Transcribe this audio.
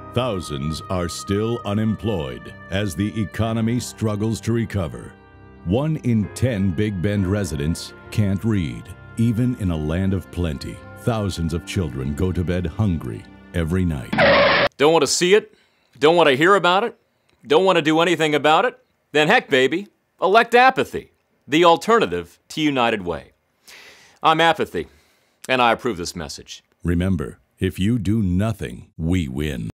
Thousands are still unemployed as the economy struggles to recover. 1 in 10 Big Bend residents can't read. Even in a land of plenty, thousands of children go to bed hungry every night. Don't want to see it? Don't want to hear about it? Don't want to do anything about it? Then heck, baby, elect Apathy, the alternative to United Way. I'm Apathy, and I approve this message. Remember, if you do nothing, we win.